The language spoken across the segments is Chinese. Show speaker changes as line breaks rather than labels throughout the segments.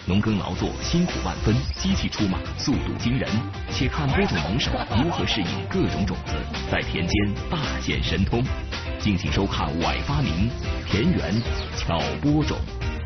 农耕劳作辛苦万分，机器出马速度惊人。且看播种农手如何适应各种种子，在田间大显神通。敬请收看《崴发明》，田园巧播种。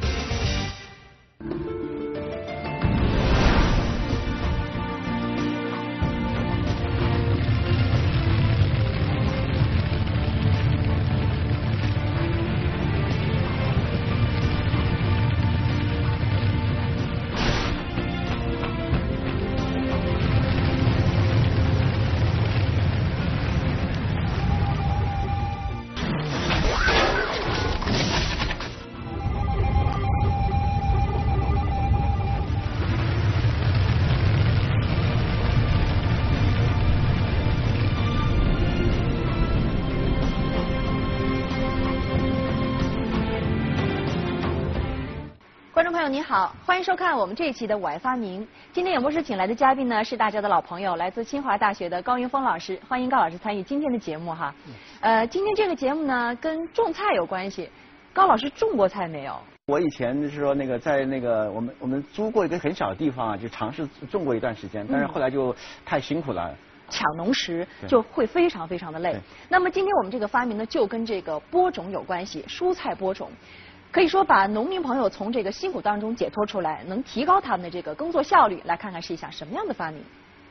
观众朋友您好，欢迎收看我们这一期的《崴发明》。今天演播室请来的嘉宾呢是大家的老朋友，来自清华大学的高云峰老师，欢迎高老师参与今天的节目哈。今天这个节目呢跟种菜有关系，高老师种过菜没有？
我以前是说在我们租过一个很小的地方啊，就尝试种过一段时间，但是后来就太辛苦了。
抢农时就会非常非常的累。那么今天我们这个发明呢就跟这个播种有关系，蔬菜播种。可以说把农民朋友从这个辛苦当中解脱出来，能提高他们的这个耕作效率。来看看是一项什么样的发明。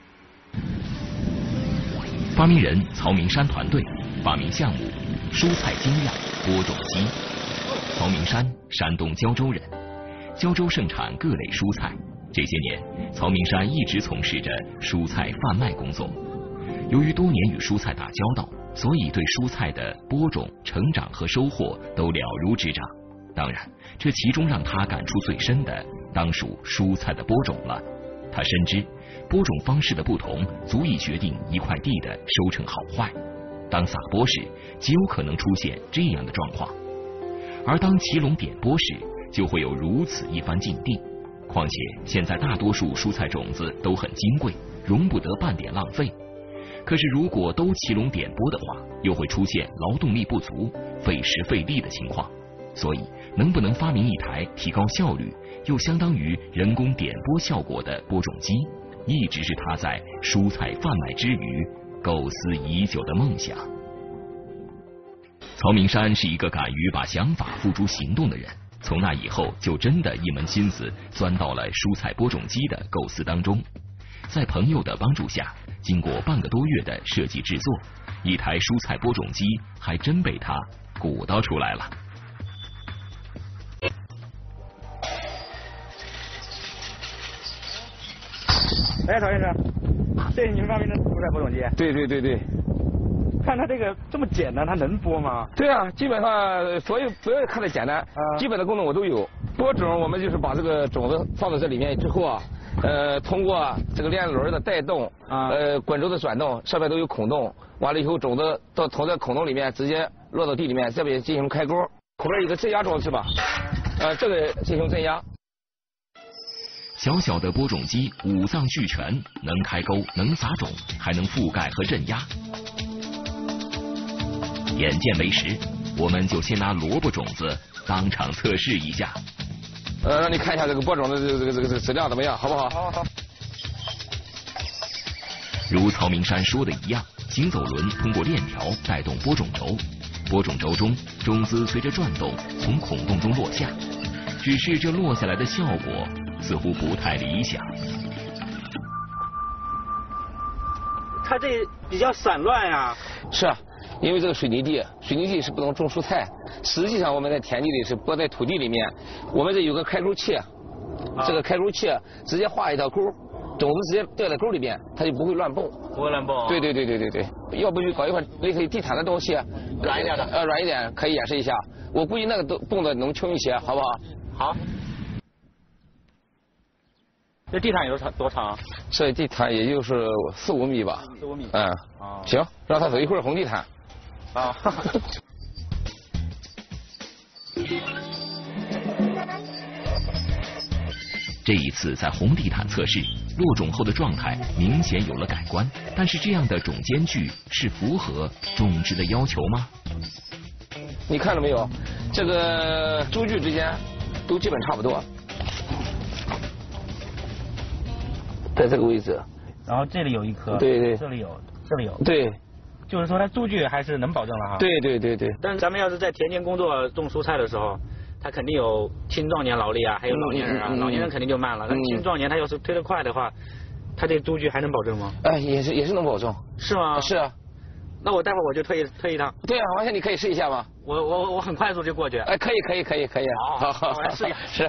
发明人曹明山团队发明项目：蔬菜精酿播种机。曹明山，山东胶州人，胶州盛产各类蔬菜。这些年，曹明山一直从事着蔬菜贩卖工作。由于多年与蔬菜打交道，所以对蔬菜的播种、成长和收获都了如指掌。当然，这其中让他感触最深的，当属蔬菜的播种了。他深知，播种方式的不同，足以决定一块地的收成好坏。当撒播时，极有可能出现这样的状况；而当齐垄点播时，就会有如此一番境地。况且，现在大多数蔬菜种子都很金贵，容不得半点浪费。可是，如果都齐垄点播的话，又会出现劳动力不足、费时费力的情况。所以，能不能发明一台提高效率又相当于人工点播效果的播种机，一直是他在蔬菜贩卖之余构思已久的梦想。曹明山是一个敢于把想法付诸行动的人，从那以后就真的一门心思钻到了蔬菜播种机的构思当中。在朋友的帮助下，经过半个多月的设计制作，一台蔬菜播种机还真被他鼓捣出来了。
哎，曹先生，这是你们发明的蔬菜播种机？
对。
看它这个这么简单，它能播吗？
对啊，基本上所有不要看它简单，基本的功能我都有。播种我们就是把这个种子放到这里面之后啊，通过这个链轮的带动，滚轴的转动，上面都有孔洞，完了以后种子投在孔洞里面，直接落到地里面，这边进行开钩，后边有个镇压装置吧，这个进行镇压。
小小的播种机五脏俱全，能开钩，能撒种，还能覆盖和镇压。眼见为实，我们就先拿萝卜种子当场测试一下。
让你看一下这个播种的这个质量怎么样，好不好？好。
如曹明山说的一样，行走轮通过链条带动播种轴，播种轴中种子随着转动从孔洞中落下，只是这落下来的效果似乎不太理想。
它这比较散乱呀。
是啊，因为这个水泥地是不能种蔬菜。实际上我们在田地里是播在土地里面，我们这有个开钩器，这个开钩器直接画一道钩，种子直接掉在钩里面，它就不会乱蹦。
不会乱蹦。
对。要不就搞一块类似于地毯的东西，
软一点的。
软一点，可以演示一下。我估计那个都蹦的能轻一些，好不好？
好。这地毯有多长？
这地毯也就是4、5米吧。
4、5米。
行，让他走一会儿红地毯。
这一次在红地毯测试，落种后的状态明显有了改观，但是这样的种间距是符合种植的要求吗？
你看到没有？这个株距之间都基本差不多。 在这个位置。
然后这里有一颗，
对对，
这里有，这里有，
对，
就是说它株距还是能保证了哈。
对对对对。
但是咱们要是在田间工作种蔬菜的时候，他肯定有青壮年劳力啊，还有老年人啊，老年人肯定就慢了。那青壮年他要是推得快的话，他这株距还能保证吗？
也是能保证。
是吗？
是啊。
那我待会儿我就推一趟。
对啊，王先你可以试一下吗？
我很快速就过去。
可以。
好，我来试一下。
是。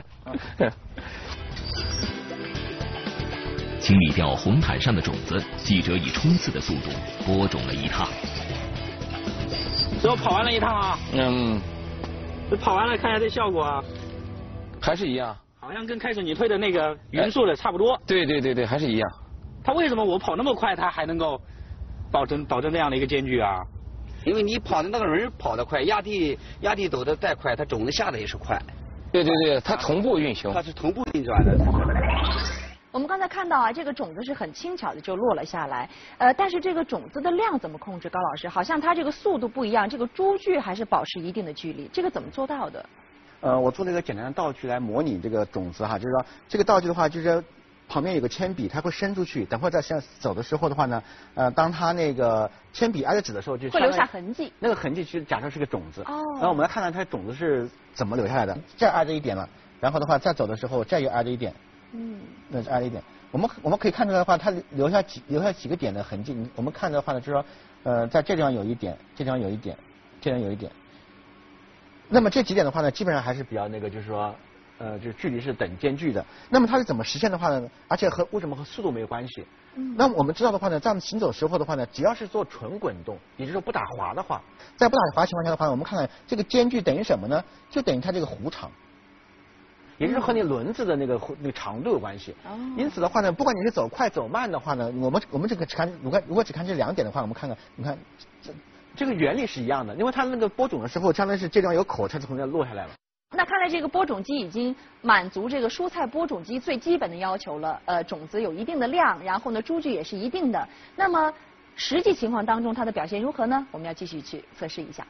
清理掉红毯上的种子，记者以冲刺的速度播种了一趟。
最后跑完了一趟啊。这跑完了，看一下这效果啊。
还是一样。
好像跟开始你推的那个匀速的差不多。
对，还是一样。
他为什么我跑那么快，他还能够保证这样的一个间距啊？
因为你跑的那个人跑得快，压地走得再快，它种子下的也是快。
对，它同步运行。
它是同步运转的。
我们刚才看到啊，这个种子是很轻巧的就落了下来，但是这个种子的量怎么控制？高老师，好像它这个速度不一样，这个株距还是保持一定的距离，这个怎么做到的？
我做了一个简单的道具来模拟这个种子哈，就是说这个道具的话，就是旁边有个铅笔，它会伸出去，等会儿在走的时候的话呢，当它那个铅笔挨着纸的时候，就
会留下痕迹。
那个痕迹其实假设是个种子。然后我们来看看它种子是怎么留下来的。这儿挨着一点了，然后的话再走的时候，这儿又挨着一点。那是挨着一点。我们可以看出来的话，它留下几个点的痕迹。我们看的话呢，就是说，在这地方有一点，这地方有一点，这地方有一点。那么这几点的话呢，基本上还是比较那个，就是说，就是距离是等间距的。那么它是怎么实现的话呢？而且为什么和速度没有关系？那么我们知道的话呢，在我们行走时候的话呢，只要是做纯滚动，也就是说不打滑的话，在不打滑情况下的话呢，我们看看这个间距等于什么呢？就等于它这个弧长。也就是和你轮子的那个长度有关系。因此的话呢，不管你是走快走慢的话呢，我们这个只看如果只看这2点的话，我们看看，你看这个原理是一样的，因为它那个播种的时候，相当于是这地方有口，它就从这落下来了。
那看来这个播种机已经满足这个蔬菜播种机最基本的要求了。种子有一定的量，然后呢株距也是一定的。那么实际情况当中它的表现如何呢？我们要继续去测试一下。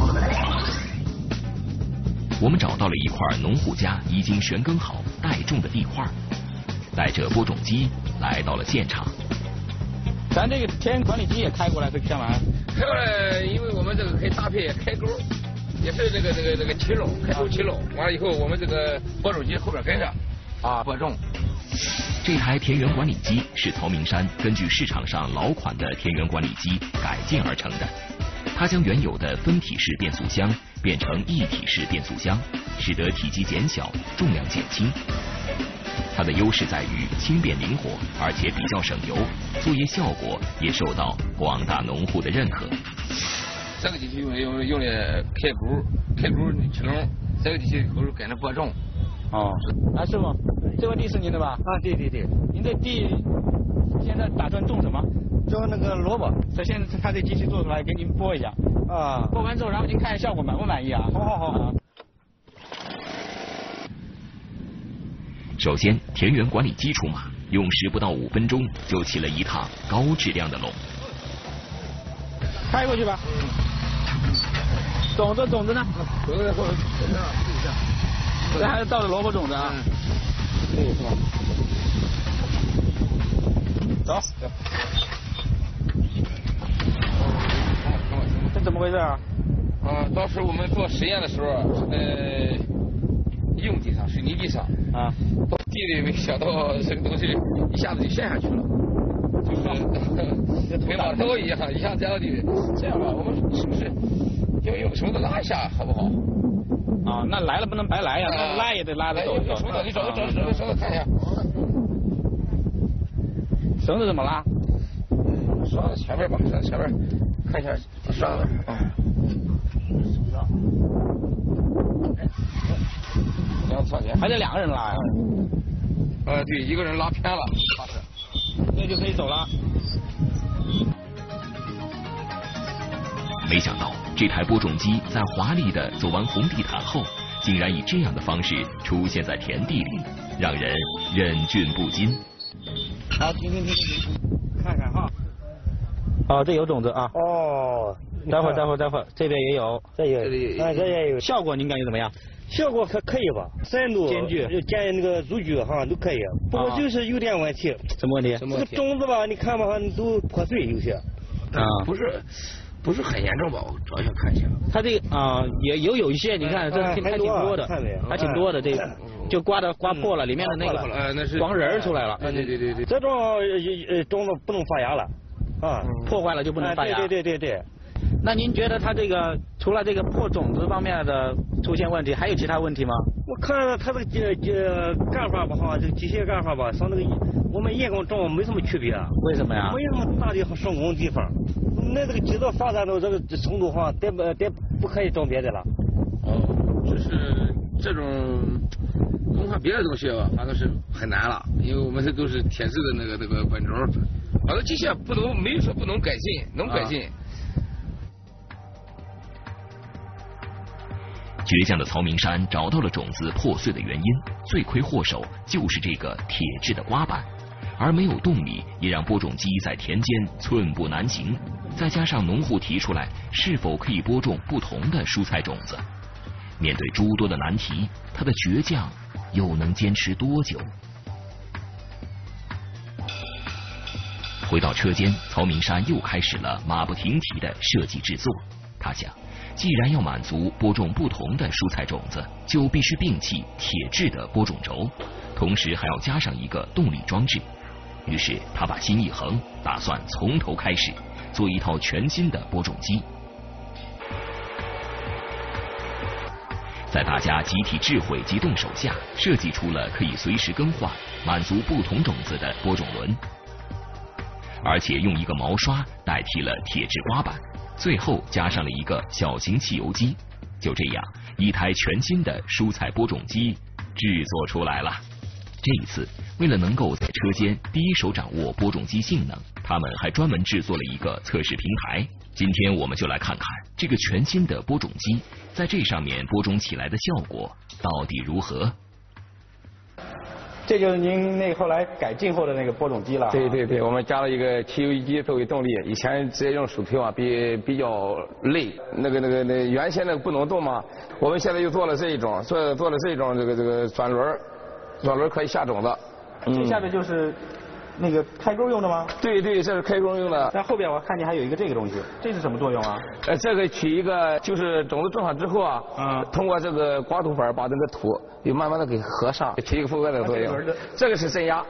我们找到了一块农户家已经旋耕好待种的地块，带着播种机来到了现场。
咱这个田园管理机也开过来，这干嘛？
开过来，因为我们这个可以搭配开钩，也是这个起垄，开钩起垄。完了以后，我们这个播种机后边跟着播种。
这台田园管理机是曹明山根据市场上老款的田园管理机改建而成的。它将原有的分体式变速箱变成一体式变速箱，使得体积减小，重量减轻。它的优势在于轻便灵活，而且比较省油，作业效果也受到广大农户的认可。
这个机器用来开钩起垄，这个机器后跟着播种。
师傅，这块地是您的吧？
对。
您这地现在打算种什么？
种那个萝卜。
首先他这机器做出来给您播一下。播完之后，然后您看效果满不满意啊？
好。
首先，田园管理机出马，用10不到5分钟就起了一趟高质量的垄。
开过去吧。种子呢？种子呢？这还是倒着萝卜种子啊。
对，是吧？
走。这怎么回事啊？
当时我们做实验的时候，硬地上、水泥地上到地里没想到这个东西一下子就陷下去了，就是跟马刀一样，一下栽到地里。这样吧，我们是不是要用绳子拉一下，好不好？
那来了不能白来呀，那拉也得拉得走。
绳子，你找绳子看一下。
绳子怎么拉？
拴在前面吧，拴在前面，看一下拴子。
还得2个人拉呀？
对，一个人拉偏了，
那就可以走了。
没想到这台播种机在华丽的走完红地毯后，竟然以这样的方式出现在田地里，让人忍俊不禁。
停，看看哈。
这有种子啊。
待会儿，这边也有，这也有。效果您感觉怎么样？
效果可以吧？酸度、
间距、
加那个乳距好像都可以，不过就是有点问题。
什么问题？
这个种子吧，你看吧，好像都破碎有些。
不是很严重吧？我找一下看一下。
它这个有一些，你看这还挺多的，还挺多的，这个就刮破了，里面的那个
那是
光仁出来了。
对。
这种种子不能发芽了，啊，
破坏了就不能发芽。
对。
那您觉得它这个除了这个破种子方面的出现问题，还有其他问题吗？
我看它这个干法吧，哈，这个机械干法吧，和那个我们人工种没什么区别。
为什么呀？
没什么大的成功的地方。那这个基础发展到这个程度哈，得不可以种别的了。
就是这种恐怕别的东西吧，反正是很难了，因为我们这都是铁质的那个管轴，反正机械没有说不能改进，能改进。
倔强的曹明山找到了种子破碎的原因，罪魁祸首就是这个铁质的刮板，而没有动力也让播种机在田间寸步难行。再加上农户提出来是否可以播种不同的蔬菜种子，面对诸多的难题，他的倔强又能坚持多久？回到车间，曹明山又开始了马不停蹄的设计制作。他想，既然要满足播种不同的蔬菜种子，就必须摒弃铁质的播种轴，同时还要加上一个动力装置。于是他把心一横，打算从头开始做一套全新的播种机。在大家集体智慧及动手下，设计出了可以随时更换、满足不同种子的播种轮，而且用一个毛刷代替了铁质刮板，最后加上了一个小型汽油机。就这样，一台全新的蔬菜播种机制作出来了。这一次，为了能够在车间第一手掌握播种机性能，他们还专门制作了一个测试平台。今天我们就来看看这个全新的播种机在这上面播种起来的效果到底如何。
这就是您那后来改进后的那个播种机了。
对，我们加了一个汽油机作为动力，以前直接用手推啊，比较累，那原先那个不能动嘛，我们现在又做了这一种，做了这种这个转轮可以下种子。
这下面就是那个开钩用的吗？
对，这是开钩用的。
但后边我看见还有一个这个东西，这是什么作用啊？
这个取一个就是种子种上之后啊，通过这个刮土板把这个土又慢慢的给合上，起一个覆盖的作用。这个是镇压。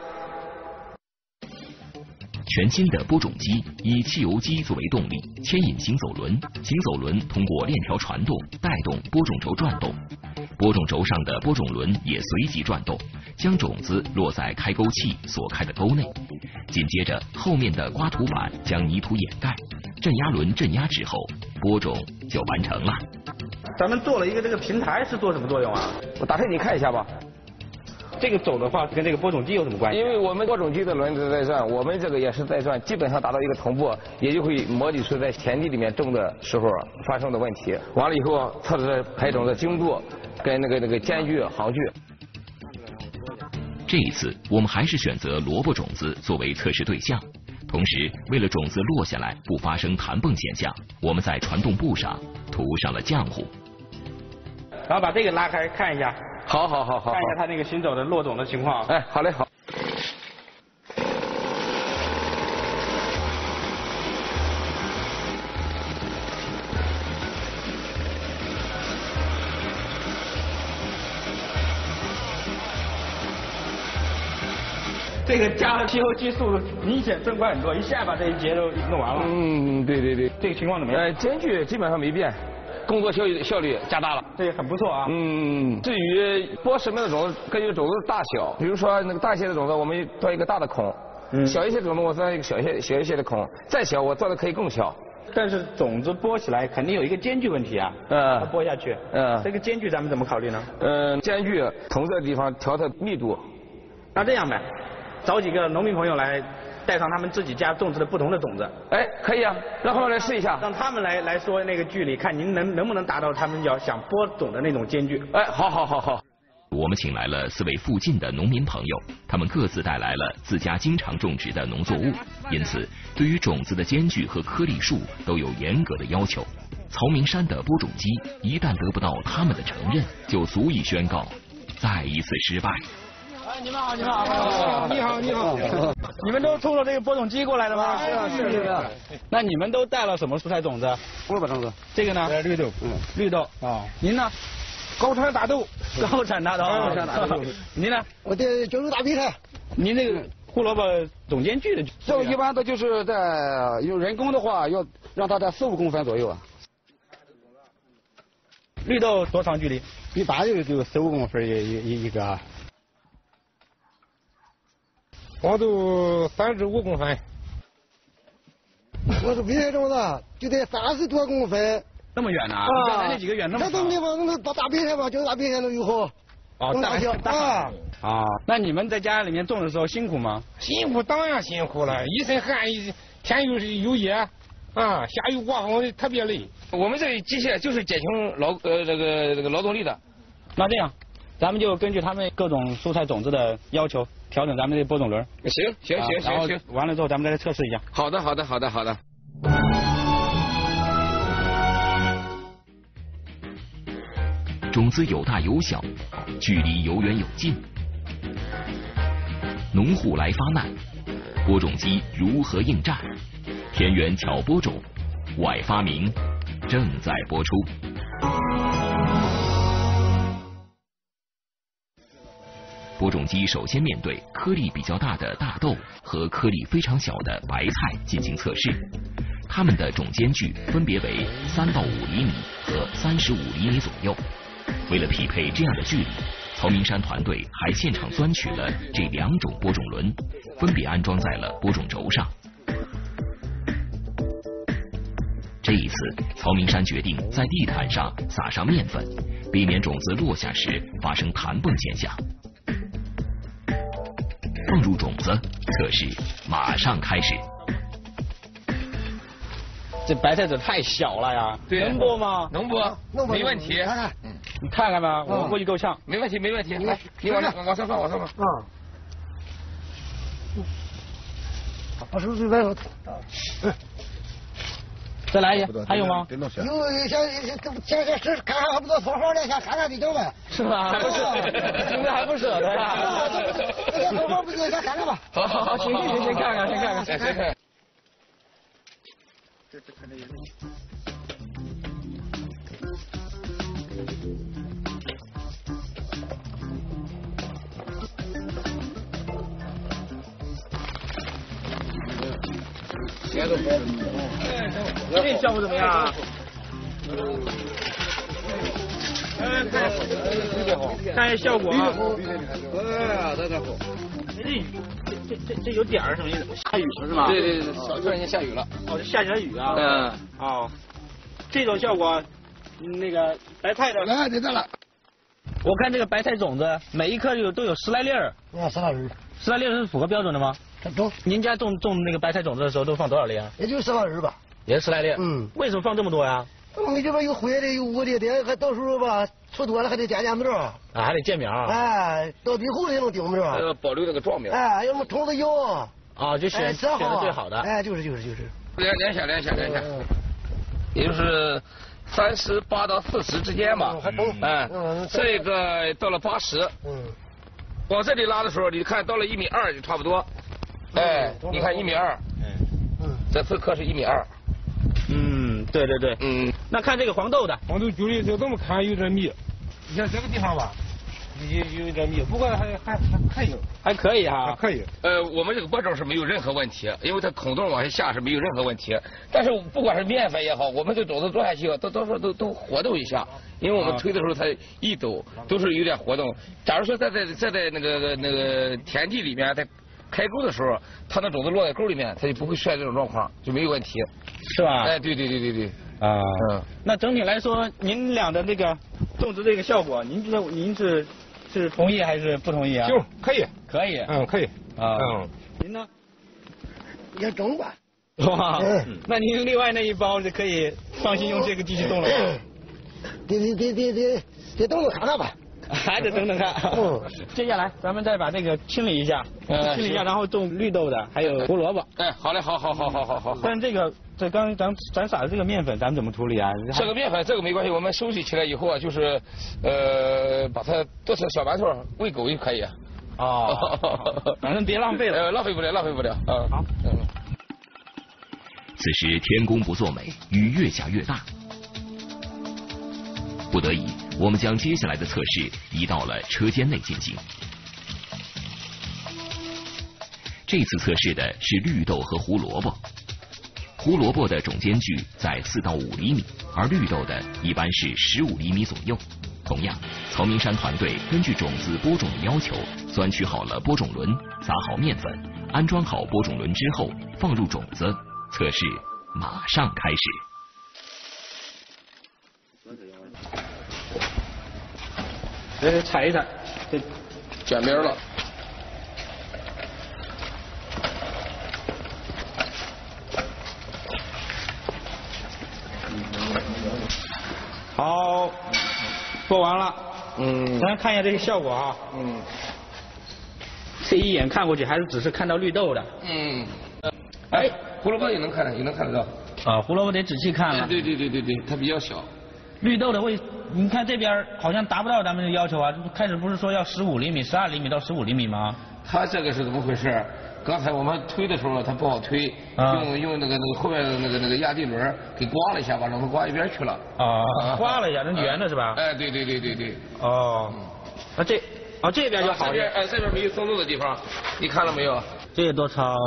全新的播种机以汽油机作为动力，牵引行走轮，行走轮通过链条传动带动播种轴转动，播种轴上的播种轮也随即转动，将种子落在开沟器所开的沟内。紧接着，后面的刮土板将泥土掩盖，镇压轮镇压之后，播种就完成了。
咱们做了一个这个平台，是做什么作用啊？
我打开你看一下吧。
这个走的话跟这个播种机有什么关系？
因为我们播种机的轮子在转，我们这个也是在转，基本上达到一个同步，也就会模拟出在田地里面种的时候发生的问题。完了以后，测试排种的精度跟那个间距、行距。
这一次，我们还是选择萝卜种子作为测试对象，同时为了种子落下来不发生弹蹦现象，我们在传动布上涂上了浆糊。
然后把这个拉开看一下。
好，
看一下它那个行走的落种的情况。
哎，好嘞，好。
这个加了气候技术，明显增快很多，一下把这一节都弄完了。
对。
这个情况怎么样？
间距基本上没变。工作效率加大了，
这也很不错啊。
至于播什么样的种子，根据种子的大小，比如说那个大一些的种子，我们做一个大的孔；小一些种子，我做一个小一些的孔；再小，我做的可以更小。
但是种子播起来肯定有一个间距问题啊。它播下去。这个间距咱们怎么考虑呢？
间距同这个地方调它密度。
那这样呗，找几个农民朋友来。带上他们自己家种植的不同的种子，
哎，可以啊，让他们来试一下，
让他们来说那个距离，看您能不能达到他们想播种的那种间距。
哎，好。
我们请来了4位附近的农民朋友，他们各自带来了自家经常种植的农作物，因此对于种子的间距和颗粒数都有严格的要求。曹明山的播种机一旦得不到他们的承认，就足以宣告再一次失败。
哎，你们好，你们好，你好，你好，你们都冲着这个播种机过来的吗？是。那你们都带了什么蔬菜种子？
萝卜种子。
这个呢？
绿豆。
绿豆。啊。您呢？
高产大豆。
高产大豆。您呢？
我的就是大白菜。
您这个胡萝卜总间距的？
这一般的就是在有人工的话，要让它在4-5公分左右啊。
绿豆多长距离？
一般就4-5公分一个。
黄豆35公分。
我是白菜种子，就得30多公分。
那么远呢？原来那几个远那么长。
那种地方那大白菜吧，就是大白菜能有好。
哦，大小啊。啊，那你们在家里面种的时候辛苦吗？
辛苦当然辛苦了，一身汗，天有夜啊，下雨刮风特别累。
我们这机械就是减轻劳动力的。
那这样，咱们就根据他们各种蔬菜种子的要求，调整咱们的播种轮。
行。
然后完了之后，咱们再来测试一下。
好的。
种子有大有小，距离有远有近。农户来发难，播种机如何应战？田园巧播种，外发明正在播出。播种机首先面对颗粒比较大的大豆和颗粒非常小的白菜进行测试，它们的种间距分别为3到5厘米和35厘米左右。为了匹配这样的距离，曹明山团队还现场钻取了这2种播种轮，分别安装在了播种轴上。这一次，曹明山决定在地毯上撒上面粉，避免种子落下时发生弹蹦现象。放入种子，测试马上开始。
这白菜籽太小了呀，能播吗？
能播，没问题。
你看看吧，我估计够呛。
没问题。来，你往上放。
把手最外头。
再来一个，还有吗？
有先试看看还不到多少年，先看看得了呗。
是吧？还不是，现在还不舍得呀。
多少不行，先看看吧。
好，行，先看看。
这看这个。
这效果怎么样？看一下效果啊！
这好。
这有点儿什么意思？下雨了是吗？
对，突然间下雨了。
哦，下起来雨啊。哦，这种效果，那个白菜的。
来，得了。
我看这个白菜种子，每一颗都有10来粒儿。
10来粒。
10来粒是符合标准的吗？
中。
您家种那个白菜种子的时候都放多少粒啊？
也就10来粒吧。
也是10来粒。为什么放这么多呀？
我们这边有灰的，有污的，还到时候吧，出多了还得见苗。
啊，还得见苗。
哎，到底后也能顶苗。
保留那个壮苗。
哎，要么虫子咬。
啊，就选的最好的。
哎，就是。
连下，也就是38到40之间吧。这个到了80。往这里拉的时候，你看到了1.2米就差不多。哎，你看1.2米。这次刻是1.2米。
对。那看这个黄豆的，
黄豆距离就这么看有点密，你看这个地方吧，有点密，不过还可以哈。可以。
我们这个播种是没有任何问题，因为它孔洞往下是没有任何问题。但是不管是面粉也好，我们这种子做下去都活动一下，因为我们推的时候它一抖都是有点活动。假如说在那个田地里面，在开沟的时候，它那种子落在沟里面，它就不会出现这种状况，就没有问题，
是吧？
哎，对。
啊。那整体来说，您俩的这个种植这个效果，您是同意还是不同意啊？
就可以。
可以。
可以。
啊。您呢？
也种吧。
哇。那您另外那一包就可以放心用这个机器种了吧？
得动看看吧。
还得等等看。接下来咱们再把这个清理一下，然后种绿豆的，还有胡萝卜。
哎，好嘞，好。
但这刚咱撒的这个面粉，咱们怎么处理啊？
这个面粉这个没关系，我们收集起来以后啊，就是把它剁成小馒头喂狗就可以。
反正别浪费了。
浪费不了。
好。
此时天公不作美，雨越下越大。不得已，我们将接下来的测试移到了车间内进行。这次测试的是绿豆和胡萝卜。胡萝卜的种间距在4到5厘米，而绿豆的一般是15厘米左右。同样，曹明山团队根据种子播种的要求，钻取好了播种轮，撒好面粉，安装好播种轮之后，放入种子，测试马上开始。
踩一踩，这
卷边了。
好，播完了。咱看一下这个效果啊。这一眼看过去还是只是看到绿豆的。
哎，胡萝卜也能看得到。
胡萝卜得仔细看了。
对，它比较小。
绿豆的你看这边好像达不到咱们的要求啊。开始不是说要15厘米、12厘米到15厘米吗？
它这个是怎么回事？刚才我们推的时候它不好推，用那个后面的那个压地轮给刮了一下，把让它刮一边去了。
刮了一下，那圆的是吧？
哎，对。
那这边就好一点。
这边没有松露的地方，你看了没有？
这个多长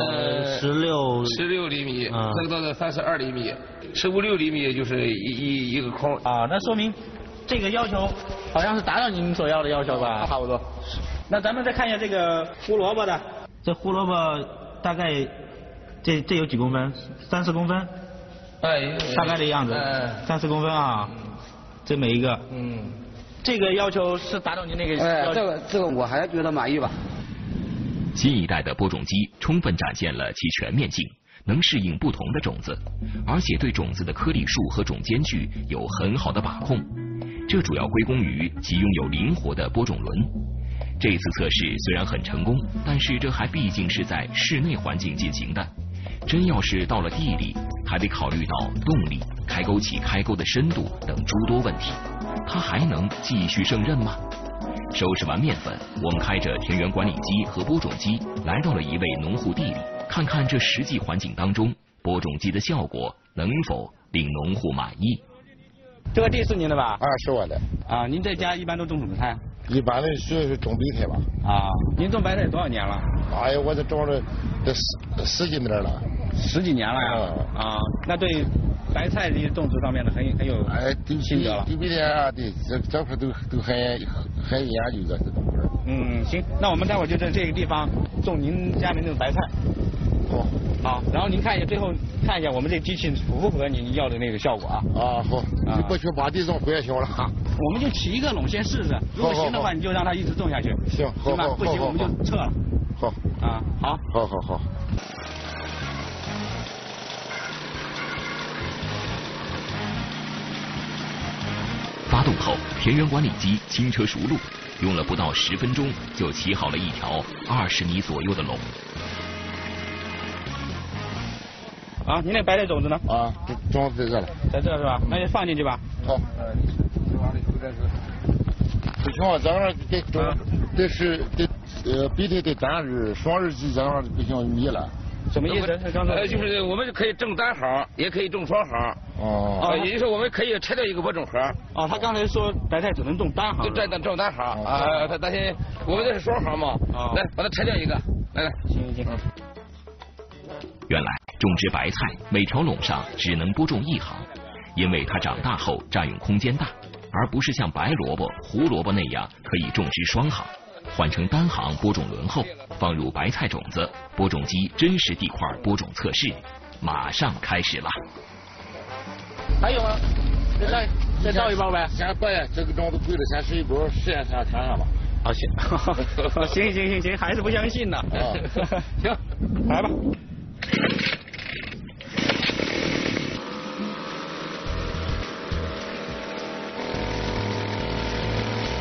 ？16
厘米，这个到了32厘米，15、6厘米就是一个空。
那说明这个要求好像是达到您所要的要求吧？
差不多。
那咱们再看一下这个胡萝卜的，这胡萝卜大概这有几公分？3、4公分？大概的样子，3、4公分啊，这每一个。这个要求是达到您那个要求。
这个我还觉得满意吧。
新一代的播种机充分展现了其全面性，能适应不同的种子，而且对种子的颗粒数和种间距有很好的把控。这主要归功于其拥有灵活的播种轮。这次测试虽然很成功，但是这还毕竟是在室内环境进行的。真要是到了地里，还得考虑到动力、开沟起开沟的深度等诸多问题，它还能继续胜任吗？收拾完面粉，我们开着田园管理机和播种机来到了一位农户地里，看看这实际环境当中播种机的效果能否令农户满意。
这个地是您的吧？
是我的。
您在家一般都种什么菜？
一般的是种白菜吧。
您种白菜多少年了？
哎呀，我这种了这十几年了。
10几年了呀？那对白菜这些种植方面的很有心得了。
对白菜对这块都很研究这东西。
行，那我们待会儿就在这个地方种您家里那种白菜。好，然后您看一下，最后看一下我们这个机器符不符合您要的那个效果啊？
好，你过去把地种回也行了。
我们就起一个垄先试试，如果行的话，你就让它一直种下去。
行
吧？不行我们就撤了。
好。好。
发动后，田园管理机轻车熟路，用了不到10分钟就起好了一条20米左右的垄。
您那白菜种子呢？
种子在这了。
在这是吧？那就放进去吧。
好。不行，这样得种，必须得单日、双日季，这样不行米了。
什么意思？
就是我们可以种单行，也可以种双行。也就是说我们可以拆掉一个播种盒。
他刚才说白菜只能种单行。
种单行。他担心我们这是双行嘛。来，把它拆掉一个。来。
行。
原来种植白菜每条垄上只能播种1行，因为它长大后占用空间大，而不是像白萝卜、胡萝卜那样可以种植双行。换成单行播种轮后，放入白菜种子，播种机真实地块播种测试马上开始了。
还有吗？再倒一包呗。
先把这个种子贵了，先试一波实验看看吧。
行，还是不相信呢。行，来吧。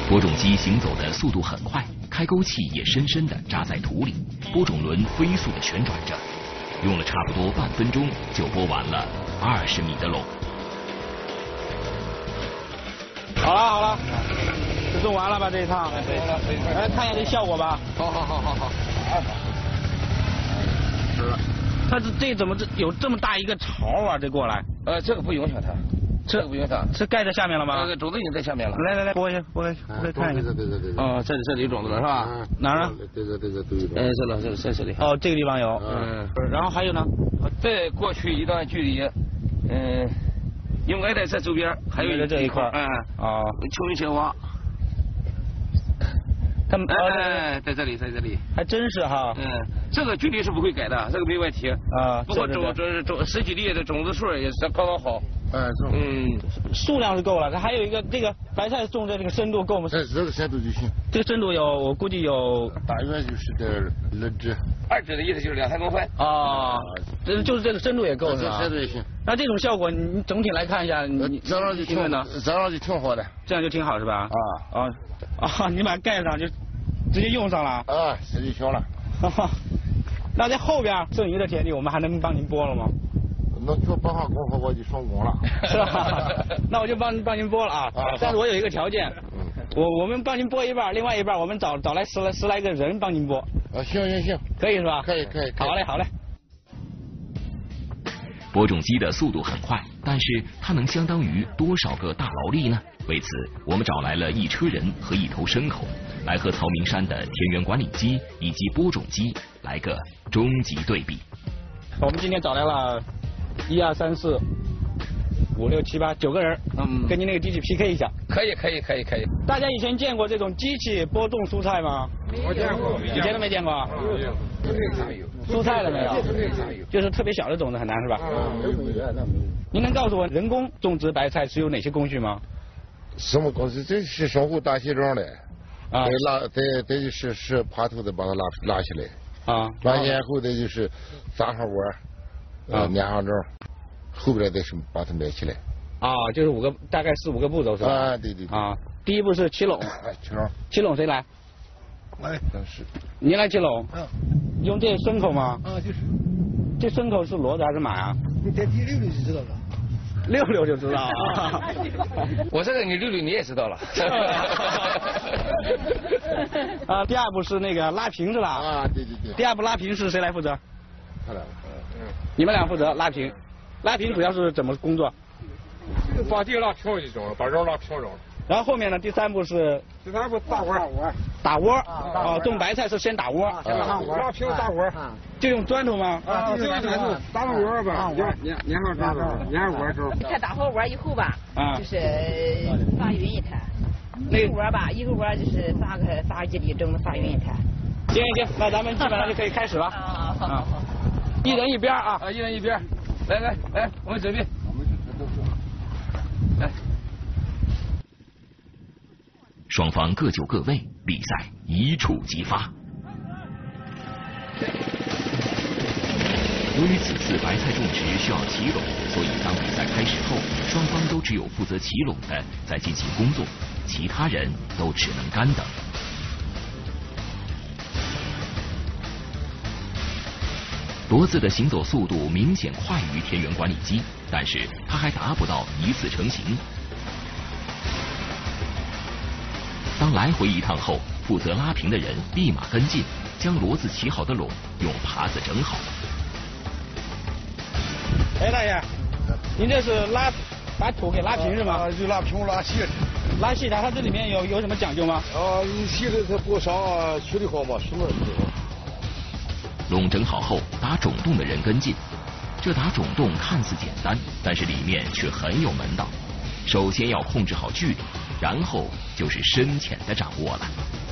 播种机行走的速度很快，开沟器也深深地扎在土里，播种轮飞速地旋转着，用了差不多半分钟就播完了20米的垄。
好了，就种完了吧这一趟？来看一下这效果吧。好。是。它这怎么有这么大一个槽啊？这过来？
这个不影响它。这个不影响，
是盖在下面了吗？
种子已经在下面了。
来，拨一下，看一下。
对。
哦，这里有种子了是吧？
哪儿啊？
这个都有。
这里。
哦，这个地方有。然后还有呢？
再过去一段距离，应该在这周边还有
这一块。
蚯蚓青蛙。
他们
在这里，
还真是哈。
这个距离是不会改的，这个没问题。不过10几粒的种子数也是刚刚好。
数量是够了，还有一个这个白菜种的这个深度够吗？
这个深度就行。
这个深度我估计有
大约就是2指。
2指的意思就是2-3公分。
就是这个深度也够是吧？
深度也行。
那这种效果，你整体来看一下，你
这样就挺好的。
这样就挺好是吧？你把它盖上就直接用上了。
这就行了。
那在后边剩余的田地，我们还能帮您播了吗？
那就8号功夫我就成功了，
是吧？那我就帮您播了啊！但是我有一个条件，我们帮您播一半，另外一半我们找来十来个人帮您播。
行，
可以是吧？
可以。
好嘞。
播种机的速度很快，但是它能相当于多少个大劳力呢？为此，我们找来了1车人和1头牲口，来和曹明山的田园管理机以及播种机来个终极对比。
我们今天找来了1、2、3、4、5、6、7、8、9个人，跟您那个机器 PK 一下。
可以。
大家以前见过这种机器播种蔬菜吗？
我见过。
以前都没见过。蔬菜了没有？就是特别小的种子很难是吧？您能告诉我人工种植白菜是有哪些工序吗？
什么工序？这是生护大气种的。再就是爬头的把它拉起来。拉起来后再就是扎上窝，粘上种，后边再是把它埋起来。
就是大概4、5个步骤是吧？
对。
第一步是起垄。起垄谁来？
是。
您来起垄。用这牲口吗？
就是。
这牲口是骡子还是马啊？
你再滴溜溜就知道了。
溜就知道啊。
我这个你溜你也知道了。
第二步是那个拉平是吧？
对。
第二步拉平是谁来负责？
他俩。
你们俩负责拉平。拉平主要是怎么工作？
把地拉平就中了，把肉拉平中了。
然后后面呢？第三步
打窝。
打窝。种白菜是先打窝。
拉平打窝。
就用砖头吗？
就用砖头打上窝吧，粘上砖头，粘窝之后。
它打好窝以后吧，就是发匀一滩。一个窝吧，就是发几粒整发匀一滩。
行，那咱们基本上就可以开始了。
好。
一人一边
一人一边。来，我们准备。来。
双方各就各位，比赛一触即发。由于此次白菜种植需要起垄，所以当比赛开始后，双方都只有负责起垄的在进行工作，其他人都只能干等。骡子的行走速度明显快于田园管理机，但是它还达不到一次成型。当来回一趟后，负责拉平的人立马跟进，将骡子起好的垄用耙子整好。
大爷，您这是把土给拉平是吗？
就拉平拉细。
拉细它这里面有什么讲究吗？
你细的它多少处理好嘛，什么？
垄整好后，打种洞的人跟进。这打种洞看似简单，但是里面却很有门道。首先要控制好距离，然后就是深浅的掌握了。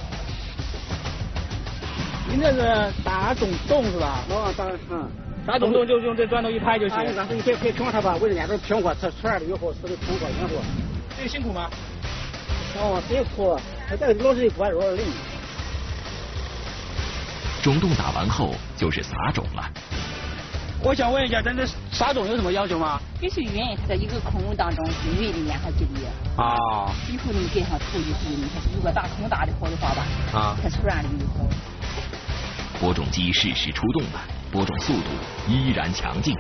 您这是打种洞是吧？打种洞就用这砖头一拍就行。
你可以平它吧，为了伢都平过，它出来了以后是得平过以后。
这个辛苦吗？
辛苦，这个老是管肉累。
种洞打完后就是撒种了。
我想问一下，咱这撒种有什么要求吗？
必须匀，它在一个空当中均匀的粘合剂里。
啊。
以后你跟上土以后，你看如果大空大的好的话吧，它出来的就好。
播种机适时出动了，播种速度依然强劲。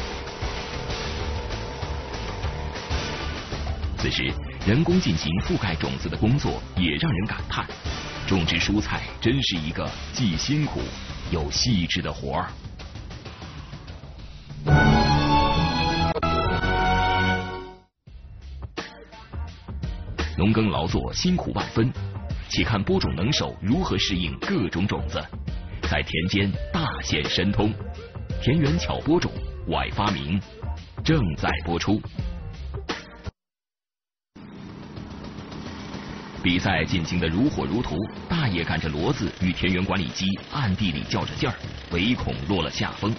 此时，人工进行覆盖种子的工作也让人感叹：种植蔬菜真是一个既辛苦又细致的活儿。农耕劳作辛苦万分，且看播种能手如何适应各种种子，在田间大显神通。田园巧播种，崴发明正在播出。比赛进行得如火如荼，大爷赶着骡子与田园管理机暗地里较着劲儿，唯恐落了下风。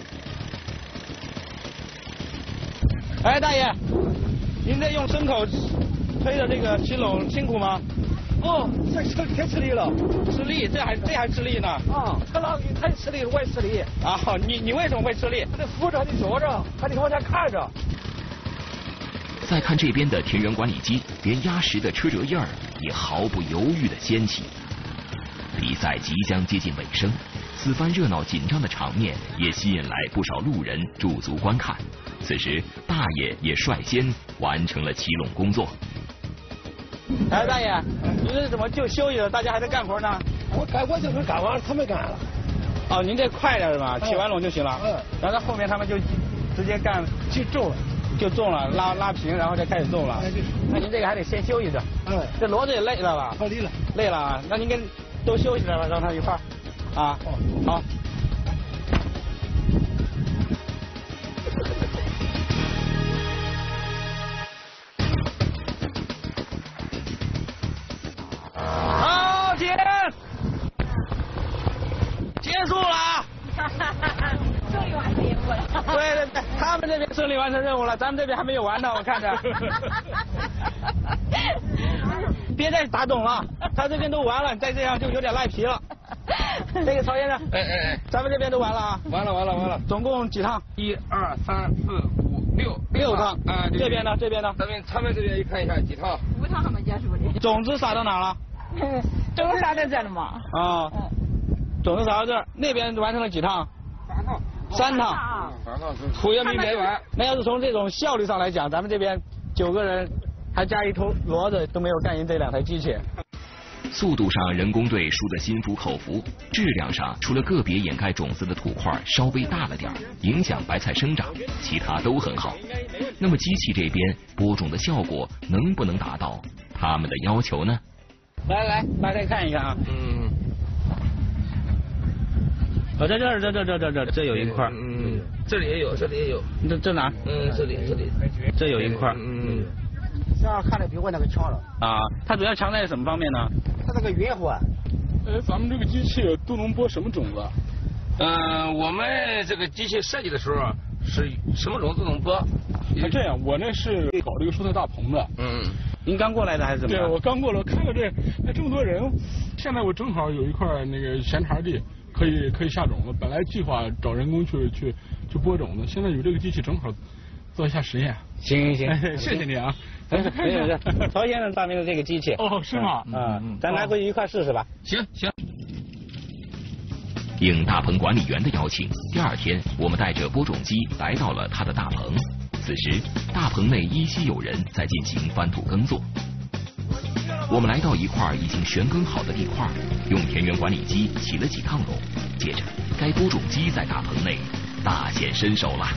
哎，大爷，您这用牲口推的这个鸡笼辛苦吗？
哦，这太吃力了。
吃力？这还吃力呢？
啊，他那太吃力了，我也吃力。
啊，你为什么会吃力？
还得扶着，还得走着，还得往前看着。
再看这边的田园管理机，连压实的车辙印儿也毫不犹豫地掀起。比赛即将接近尾声，此番热闹紧张的场面也吸引来不少路人驻足观看。此时，大爷也率先完成了起垄工作。
哎，大爷，您这怎么就休息了？大家还在干活呢？
我这会干完了，他们干了。
哦，您这快点是吧？起完垄就行了。然后后面他们就直接干
就种了。
就种了，拉平，然后再开始种了。那您这个还得先休息着。这骡子也累了吧？
累了。
累了啊？那您跟都休息着吧，让他一块儿。啊。好。好，停。结束了。
终于完成任务了。
对，他们这边顺利完成任务了，咱们这边还没有完呢，我看着。别再打种了，他这边都完了，再这样就有点赖皮了。这个曹先生，咱们这边都完了啊。
完了。
总共几趟
？1、2、3、4、5、6
趟。这边呢？
他们这边看一下几趟
？5趟还没结束的。
种子撒到哪了？
种子撒在这了吗？
啊。种子撒到这儿，那边完成了几趟？3趟。
土也没埋完。
那要是从这种效率上来讲，咱们这边9个人还加一头骡子都没有干赢这2台机器。
速度上人工队输得心服口服，质量上除了个别掩盖种子的土块稍微大了点，影响白菜生长，其他都很好。那么机器这边播种的效果能不能达到他们的要求呢？
来，大家看一看啊。在这有一块。
这里也有。
这哪？
这里。
这有一块。
这样看着比我那个强了。
啊，它主要强在什么方面呢？
它这个匀活。
咱们这个机器都能播什么种子？
我们这个机器设计的时候是什么种子都能播。
这样，我那是搞这个蔬菜大棚的。
您刚过来的还是怎么样？
对，我刚过来，看到这么多人，现在我正好有一块那个闲茬地，可以下种子。本来计划找人工去播种子，现在有这个机器，正好做一下实验。
行，
谢谢你啊。
没事，曹先生发明的这个机器。
哦，是吗？
咱拿回去一块试试吧。
行。
应大棚管理员的邀请，第2天我们带着播种机来到了他的大棚。此时，大棚内依稀有人在进行翻土耕作。我们来到一块已经旋耕好的地块，用田园管理机起了几趟垄，接着该播种机在大棚内大显身手了。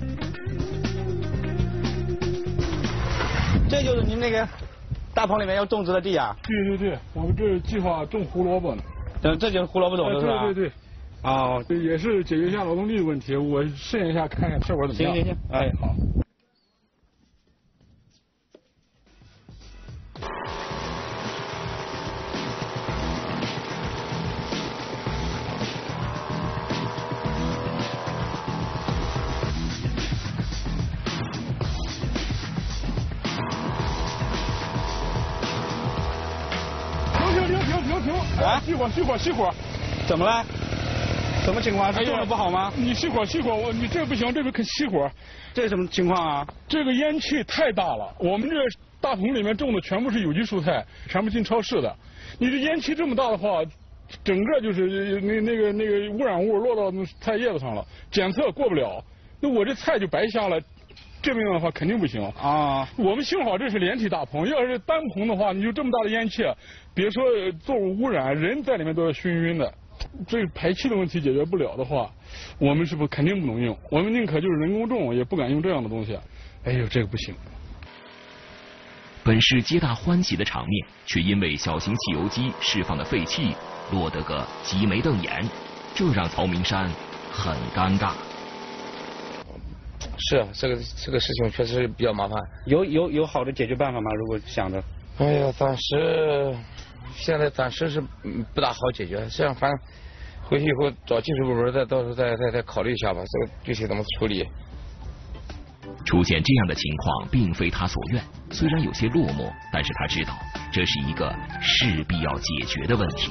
这就是您那个大棚里面要种植的地啊？
对，我们这计划种胡萝卜呢。
这就是胡萝卜种子是吧？
对。
哦，
也是解决一下劳动力的问题，我试验一下看看效果怎么样。
行，哎，好。
停！啊！熄火！
怎么了？ 什么情况？是种的不好吗？
你熄火，你这不行，这个可熄火。
这是什么情况啊？
这个烟气太大了，我们这大棚里面种的全部是有机蔬菜，全部进超市的。你这烟气这么大的话，整个就是那个污染物落到菜叶子上了，检测过不了，那我这菜就白瞎了。这么样的话肯定不行啊！我们幸好这是连体大棚，要是单棚的话，你就这么大的烟气，别说作物污染，人在里面都要熏晕的。这排气的问题解决不了的话，我们是不肯定不能用。我们宁可就是人工种，也不敢用这样的东西。哎呦，这个不行。
本是皆大欢喜的场面，却因为小型汽油机释放的废气，落得个挤眉瞪眼，这让曹明山很尴尬。
是啊，这个事情确实比较麻烦。
有好的解决办法吗？如果想着。
哎呀，现在暂时是不大好解决。这样反正回去以后找技术部门到时候再考虑一下吧，这个具体怎么处理。
出现这样的情况并非他所愿，虽然有些落寞，但是他知道这是一个势必要解决的问题。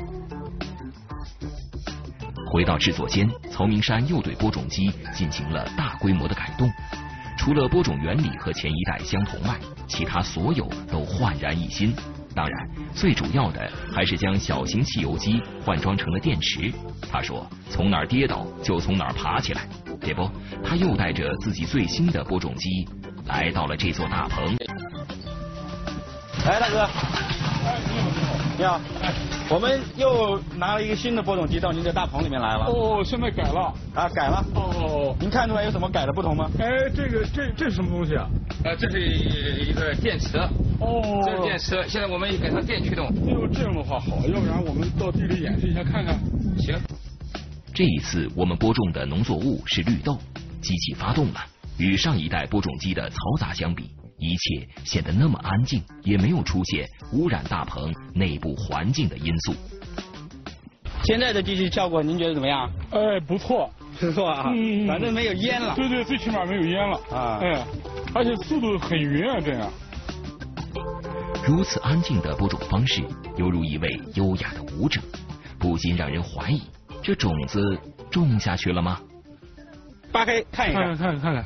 回到制作间，曹明山又对播种机进行了大规模的改动。除了播种原理和前一代相同外，其他所有都焕然一新。当然，最主要的还是将小型汽油机换装成了电池。他说，从哪儿跌倒就从哪儿爬起来。这不，他又带着自己最新的播种机来到了这座大棚。
哎，大哥。你好，我们又拿了一个新的播种机到您这大棚里面来了。
哦，现在改了
啊，改了。
哦，
您看出来有什么改的不同吗？
哎，这是什么东西啊？
这是一个电池。
哦，
这是电池，现在我们给它电驱动。
要不这样的话好，要不然我们到地里演示一下看看。
行。
这一次我们播种的农作物是绿豆，机器发动了，与上一代播种机的嘈杂相比，一切显得那么安静，也没有出现污染大棚内部环境的因素。
现在的机器效果您觉得怎么样？
哎，不错，
不错啊，反正没有烟了。
对，最起码没有烟了啊。哎，而且速度很匀啊，这样。
如此安静的播种方式，犹如一位优雅的舞者，不禁让人怀疑，这种子种下去了吗？
扒开看一看。
看。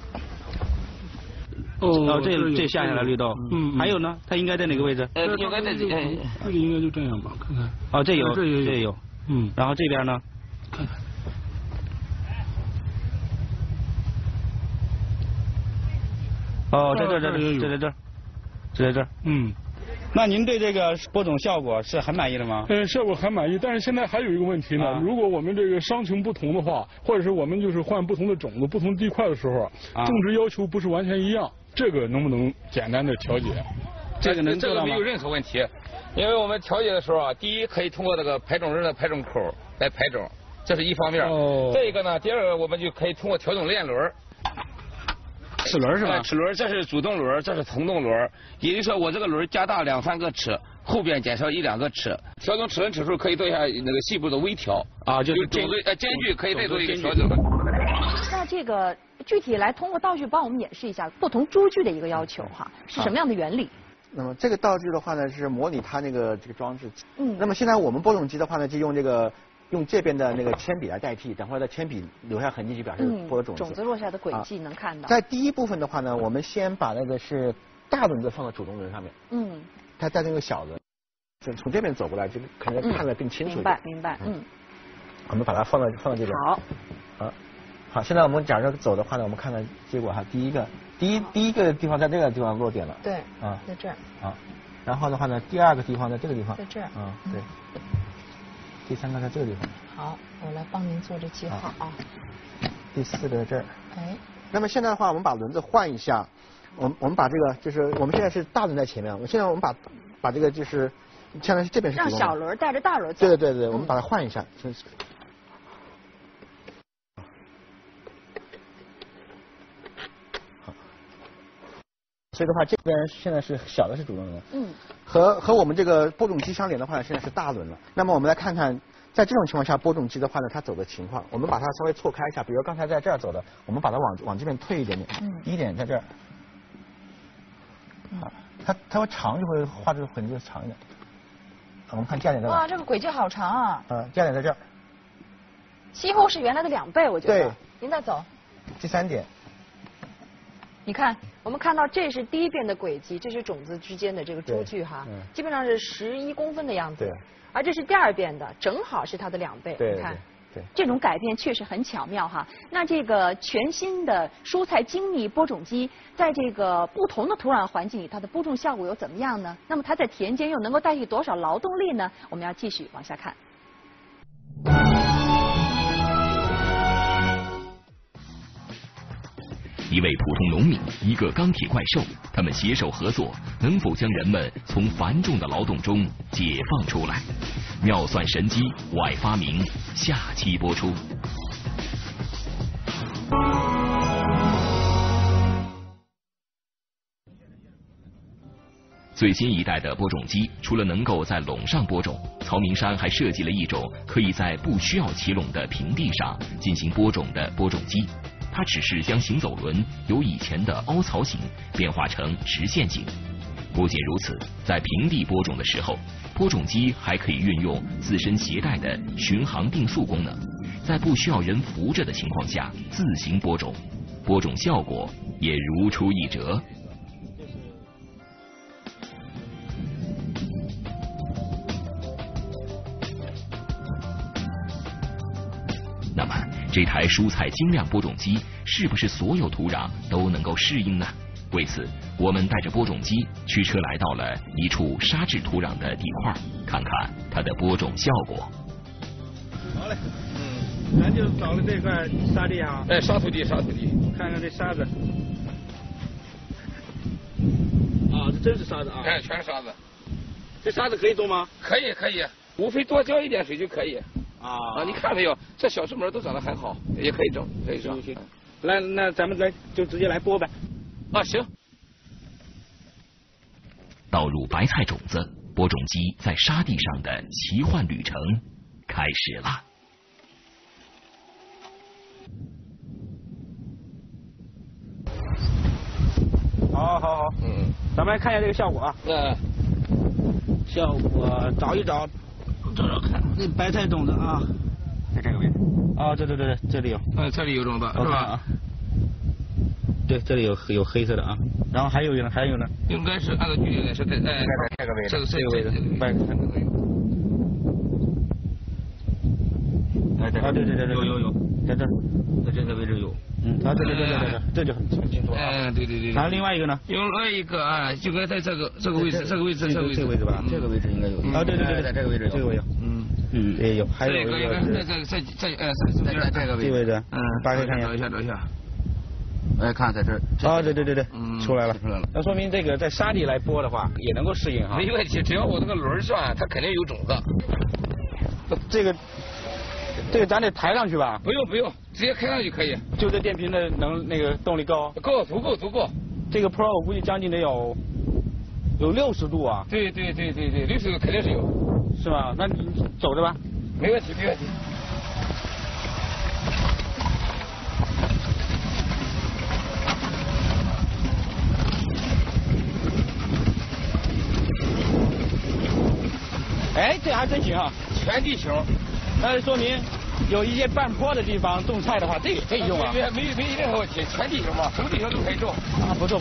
哦，这下来绿豆。还有呢？它应该在哪个位置？
应该在这个
应该就这样吧，看看。
哦，这有。然后这边呢？
看看。
哦，在这儿。那您对这个播种效果是很满意的吗？
效果很满意，但是现在还有一个问题呢。如果我们这个伤情不同的话，或者是我们就是换不同的种子、不同地块的时候，种植要求不是完全一样，这个能不能简单的调节？
这个能做到吗？
这个没有任何问题，因为我们调节的时候啊，第一可以通过这个排种人的排种口来排种，这是一方面。再一个呢，第二个我们就可以通过调整链轮。
齿轮是吧？
齿轮，这是主动轮，这是从动轮。也就是说，我这个轮加大2-3个齿，后边减少1-2个齿。调整齿轮齿数可以做一下那个细部的微调啊，就是间距可以再做一个调整。
那这个具体来通过道具帮我们演示一下不同株距的一个要求哈，是什么样的原理？
那么这个道具的话呢，是模拟它这个装置。那么现在我们播种机的话呢，就用这边的那个铅笔来代替，等会儿的铅笔留下痕迹就表示播种子。
种子落下的轨迹能看到。
在第一部分的话呢，我们先把那个是大轮子放到主动轮上面。它带那个小轮，就从这边走过来，就可能看得更清楚一点。
明白。
我们把它放到这边。好，现在我们假设走的话呢，我们看看结果哈。第一个地方在这个地方落点了。
对。在这儿。
然后的话呢，第二个地方在这个地方。
在这儿。
对。第3个在这个地方。
好，我来帮您做这记号啊。
第4个在这儿。
哎。
那么现在的话，我们把轮子换一下，我们把这个就是我们现在是大轮在前面，现在我们把这个就是现在是这边是
让小轮带着大轮走。
对，我们把它换一下。好。所以的话，这边现在是小的是主动轮。和我们这个播种机相连的话呢，现在是大轮了。那么我们来看看，在这种情况下，播种机的话呢，它走的情况，我们把它稍微错开一下，比如刚才在这儿走的，我们把它往这边退一点点。第一点在这儿。它会长就会画这个痕迹长一点。我们看架点在哪？
哇，这个轨迹好长啊。
架点在这儿。
几乎是原来的2倍，我觉得。
对。
您再走。
第3点。
你看，我们看到这是第一遍的轨迹，这是种子之间的这个株距哈，基本上是11公分的样子。
对。
而这是第2遍的，正好是它的2倍。
对。
你看。
对，
这种改变确实很巧妙哈。那这个全新的蔬菜精密播种机，在这个不同的土壤环境里，它的播种效果又怎么样呢？那么它在田间又能够代替多少劳动力呢？我们要继续往下看。
一位普通农民，一个钢铁怪兽，他们携手合作，能否将人们从繁重的劳动中解放出来？妙算神机外发明，下期播出。最新一代的播种机，除了能够在垄上播种，曹明山还设计了一种可以在不需要起垄的平地上进行播种的播种机。它只是将行走轮由以前的凹槽型变化成直线型。不仅如此，在平地播种的时候，播种机还可以运用自身携带的巡航定速功能，在不需要人扶着的情况下自行播种，播种效果也如出一辙。那么，这台蔬菜精量播种机是不是所有土壤都能够适应呢？为此，我们带着播种机驱车来到了一处沙质土壤的地块，看看它的播种效果。
好嘞，咱就找了这块沙地啊。
哎，沙土地，沙土地。
看看这沙子。啊，这真是沙子啊！
哎，全是沙子。
这沙子可以种吗？
可以，可以，无非多浇一点水就可以。
啊，
你看没有？这小树苗都长得很好，也可以种，可以种。
行，那咱们来就直接来播呗。
啊，行。
倒入白菜种子，播种机在沙地上的奇幻旅程开始了。
好，咱们来看一下这个效果啊。效果找一找。找找看，这白菜种子啊，在这个位置。啊，对，这里有。
这里有种子是吧？
对，这里有黑色的啊。然后还有呢？
应该是按照距离来说，在
这个位置。
这个位置。
白菜都有。啊，对，有，在这个位置有。啊，对，这就很清楚了。对。然后另外一个呢？
另外一个啊，就该在这个位置，这个位置
吧？这个位置应该有。啊，对，在这个位置有。这个有。也有。还有一个
在这个
位置。大家看一
下。找一下。
哎，看在这儿。啊，对，出来了。那说明这个在沙地来播的话，也能够适应哈。
没问题，只要我这个轮上，它肯定有种子。
这个咱得抬上去吧？
不用，直接开上就可以。
就这电瓶的动力高？
够，足够。
这个坡我估计将近得有60度啊。
对，60度肯定是有。
是吧？那你走着吧。
没问题。
哎，这还真行啊，
全地球。
那说明有一些半坡的地方种菜的话，这个可以用啊。
没任何问题，全地球嘛，什么地球都可以种。
啊，不错。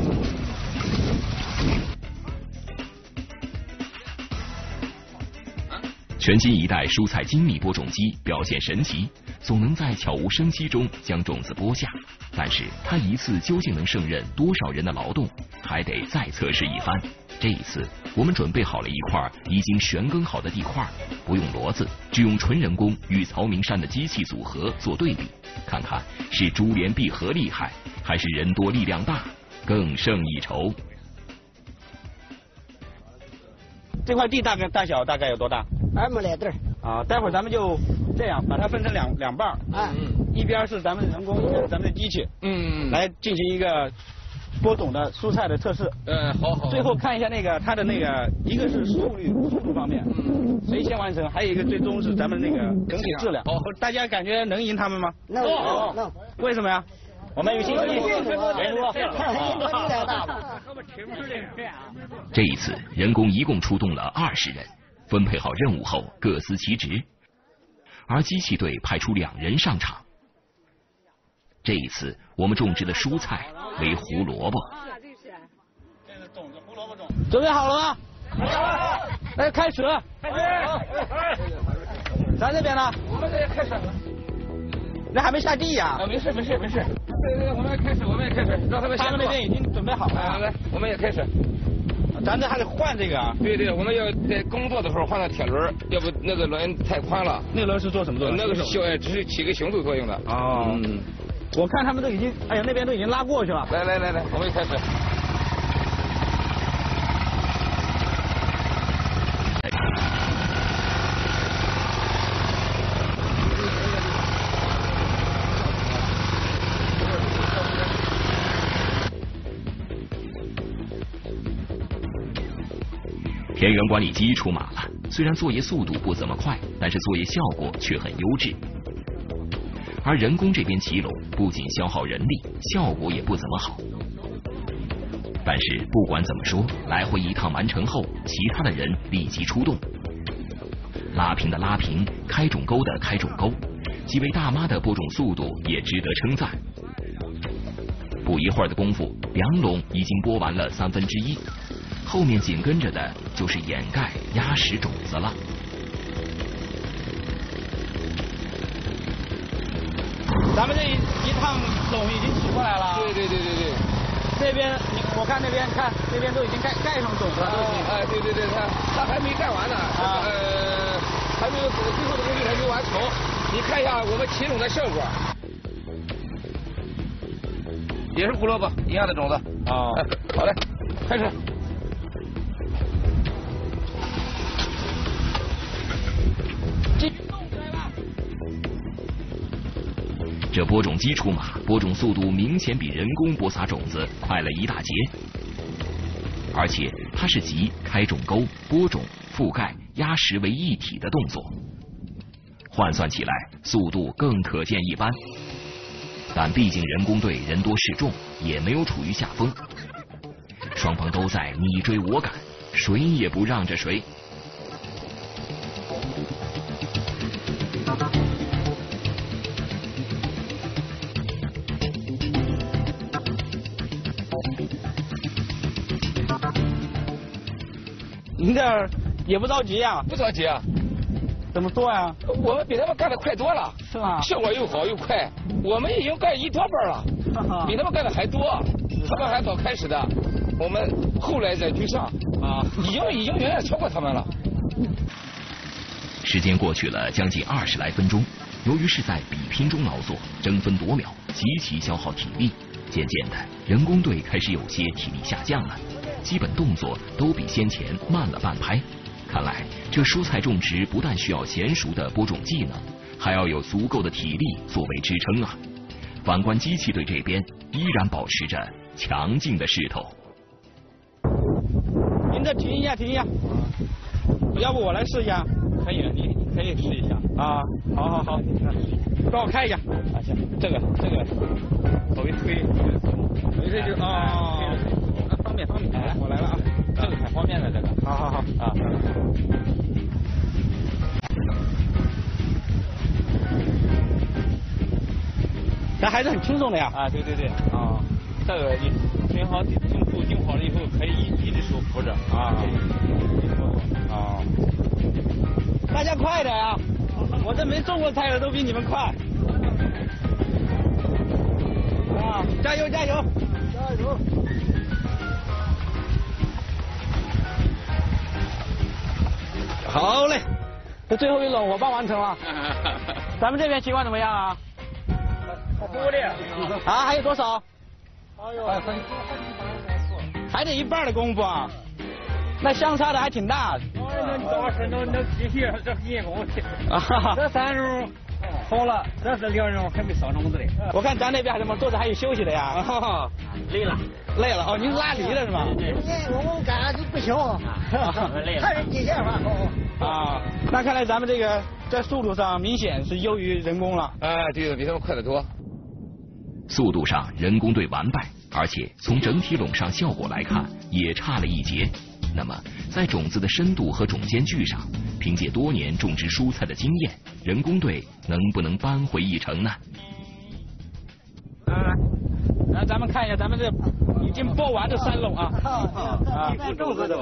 全新一代蔬菜精密播种机表现神奇，总能在悄无声息中将种子播下。但是它一次究竟能胜任多少人的劳动，还得再测试一番。这一次，我们准备好了一块已经旋耕好的地块，不用骡子，只用纯人工与曹明山的机器组合做对比，看看是珠联璧合厉害，还是人多力量大更胜一筹。
这块地大小大概有多大
？2亩来地儿。
啊，待会儿咱们就这样把它分成两半。一边是咱们人工，一边是咱们的机器。来进行一个播种的蔬菜的测试。
好。
最后看一下它的一个是速度方面，谁先完成，还有一个最终是咱们整体质量。大家感觉能赢他们吗？
能。
为什么呀？我们有信心。
这一次，人工一共出动了20人，分配好任务后各司其职。 而机器队派出2人上场。这一次，我们种植的蔬菜为胡萝卜。
准备好了吗？来，开始。咱这边呢？
我们这也开始。
那还没下地呀？
没事。对，我们也开始，让他们。
他们那边已经准备好了。
来，我们也开始。
咱这还得换这个啊？
对，我们要在工作的时候换到铁轮，要不那个轮太宽了。
那轮是做什么作用？
那个是只是起个行走作用的。
哦。我看他们都已经，哎呀，那边都已经拉过去了。
来，我们也开始。
田园管理机出马了，虽然作业速度不怎么快，但是作业效果却很优质。而人工这边骑垄不仅消耗人力，效果也不怎么好。但是不管怎么说，来回一趟完成后，其他的人立即出动，拉平的拉平，开种沟的开种沟，几位大妈的播种速度也值得称赞。不一会儿的功夫，2垄已经播完了1/3，后面紧跟着的就是掩盖压实种子了。
咱们这一趟垄已经起过来了。
对。
这边我看那边看那边都已经盖上种子了。
对，他还没盖完呢。还没有最后的工序还没完成。你看一下我们起垄的效果，也是胡萝卜一样的种子。好嘞，开始。
这播种机出马，播种速度明显比人工播撒种子快了一大截，而且它是集开种沟、播种、覆盖、压实为一体的动作，换算起来速度更可见一斑。但毕竟人工队人多势众，也没有处于下风，双方都在你追我赶，谁也不让着谁。
您这儿也不着急啊？
不着急啊。
怎么做呀？
我们比他们干的快多了。
是吗？
效果又好又快，我们已经干1多半了，比他们干的还多。他们还早开始的，我们后来再居上啊，已经远远超过他们了。
时间过去了将近20来分钟，由于是在比拼中劳作，争分夺秒，极其消耗体力，渐渐的，人工队开始有些体力下降了。基本动作都比先前慢了半拍，看来这蔬菜种植不但需要娴熟的播种技能，还要有足够的体力作为支撑啊。反观机器队这边依然保持着强劲的势头。
您这停一下，要不我来试一下？
可以，你可以试一下
啊。好，帮我开一下。
啊，行，这个稍微推，
你这就方便，来，我来了啊，
这个很方便的，这个。
好啊。咱还是很轻松的呀。
啊，对啊，这个你挺好，种好了以后可以一只手扶着啊。
大家快点啊！我这没种过菜的都比你们快。啊，加油！好嘞，这最后一轮我帮完成了。咱们这边情况怎么样啊？
多的
啊，还有多少？还得一半的功夫啊，那相差的还挺大。
那机器这人工的。这3种好了，这是2种还没上种子嘞。
我看咱那边什么桌子还有休息的呀。累了哦，您拉犁了是吗？
我们干就不小，还是机械化好。
啊，那看来咱们这个在速度上明显是优于人工了。
对的，比他们快得多。
速度上人工队完败，而且从整体垄上效果来看也差了一截。 那么在种子的深度和种间距上，凭借多年种植蔬菜的经验，人工队能不能扳回一城呢？
来，咱们看一下咱们这已经播完的3垄
种子的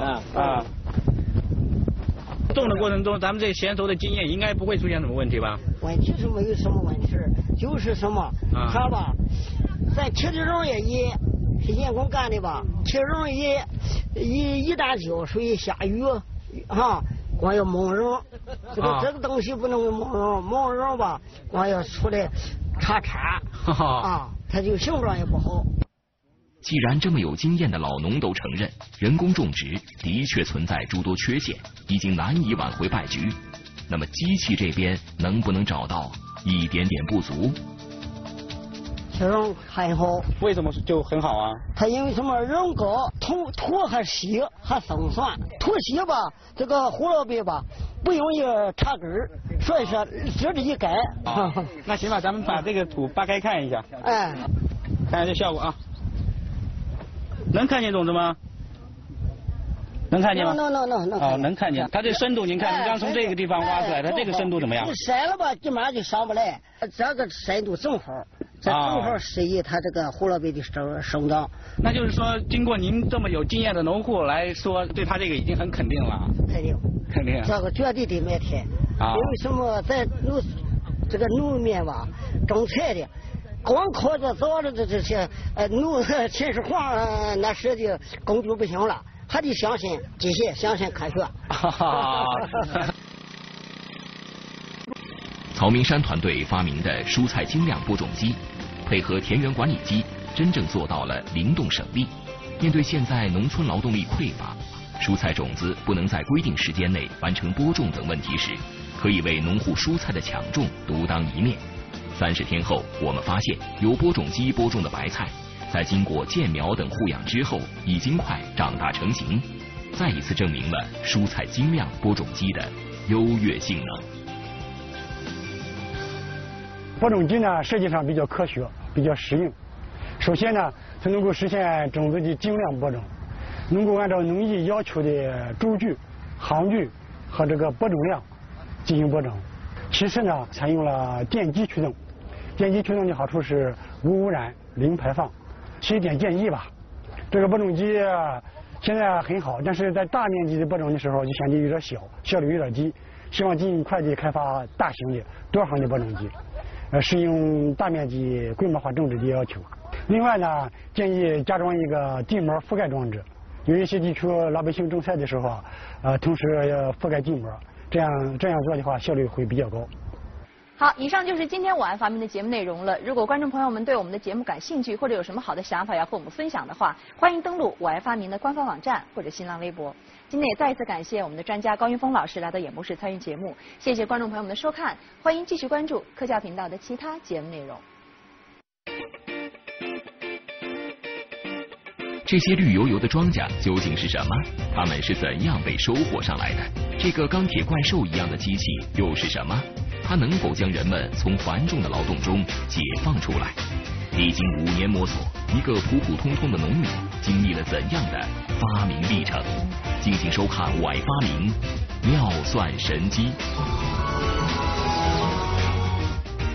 种的过程中，咱们这娴熟的经验应该不会出现什么问题吧？
问题是没有什么问题，就是什么，看吧，咱切的容也是人工干的吧，切容一旦浇水下雨光要蒙容，这个东西不能蒙容吧，光要出来叉它就形状也不好。
既然这么有经验的老农都承认，人工种植的确存在诸多缺陷，已经难以挽回败局。那么机器这边能不能找到一点点不足？
切容很好。
为什么就很好啊？
它因为什么人高，土还稀还松散，土稀吧，这个胡萝卜吧不容易插根儿，所以说这里一改。
那行吧，咱们把这个土扒开看一下。
哎，
看下这效果啊。能看见种子吗？能看见吗？
能。
能看见。它这深度，您看，你刚从这个地方挖出来，它这个深度怎么样？
筛了吧，基本上就上不来。这个深度正好，这正好适宜它这个胡萝卜的生长。
那就是说，经过您这么有经验的农户来说，对它这个已经很肯定了。肯定。
这个绝对的没天。因为什么，在这个农民吧，种菜的。光靠着早的这些秦始皇那时的工具不行了，还得相信机械，相信科学。
曹明山团队发明的蔬菜精酿播种机，配合田园管理机，真正做到了灵动省力。面对现在农村劳动力匮乏，蔬菜种子不能在规定时间内完成播种等问题时，可以为农户蔬菜的抢种独当一面。30天后，我们发现由播种机播种的白菜，在经过间苗等护养之后，已经快长大成型，再一次证明了蔬菜精酿播种机的优越性能。
播种机呢，设计上比较科学，比较实用。首先呢，它能够实现种子的精酿播种，能够按照农艺要求的株距、行距和这个播种量进行播种。其次呢，采用了电机驱动。电机驱动的好处是无污染、零排放。提一点建议吧，这个播种机现在很好，但是在大面积的播种的时候就显得有点小，效率有点低。希望尽快的开发大型的多行的播种机，适应大面积规模化种植的要求。另外呢，建议加装一个地膜覆盖装置，有一些地区老百姓种菜的时候同时要覆盖地膜，这样做的话效率会比较高。
好，以上就是今天我爱发明的节目内容了。如果观众朋友们对我们的节目感兴趣，或者有什么好的想法要和我们分享的话，欢迎登录我爱发明的官方网站或者新浪微博。今天也再一次感谢我们的专家高云峰老师来到演播室参与节目，谢谢观众朋友们的收看，欢迎继续关注科教频道的其他节目内容。
这些绿油油的庄稼究竟是什么？它们是怎样被收获上来的？这个钢铁怪兽一样的机器又是什么？它能否将人们从繁重的劳动中解放出来？历经5年摸索，一个普普通通的农民经历了怎样的发明历程？敬请收看《我爱发明》，妙算神机。